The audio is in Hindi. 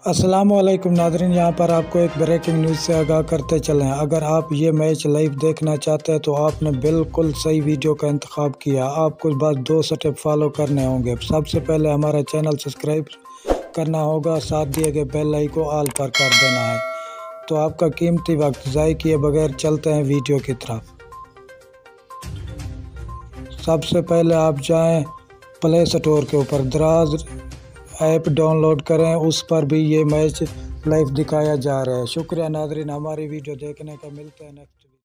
अस्सलाम वालेकुम नादरीन, यहाँ पर आपको एक ब्रेकिंग न्यूज़ से आगाह करते चलें। अगर आप ये मैच लाइव देखना चाहते हैं तो आपने बिल्कुल सही वीडियो का इंतखाब किया। आपको बस 2 स्टेप फॉलो करने होंगे। सबसे पहले हमारा चैनल सब्सक्राइब करना होगा, साथ दिए गए बेल आइकन को ऑल पर कर देना है। तो आपका कीमती वक्त ज़ाय किए बगैर चलते हैं वीडियो की तरफ। सबसे पहले आप जाएँ प्ले स्टोर के ऊपर, दराज ऐप डाउनलोड करें, उस पर भी ये मैच लाइव दिखाया जा रहा है। शुक्रिया नादरीन, हमारी वीडियो देखने का। मिलते हैं नेक्स्ट।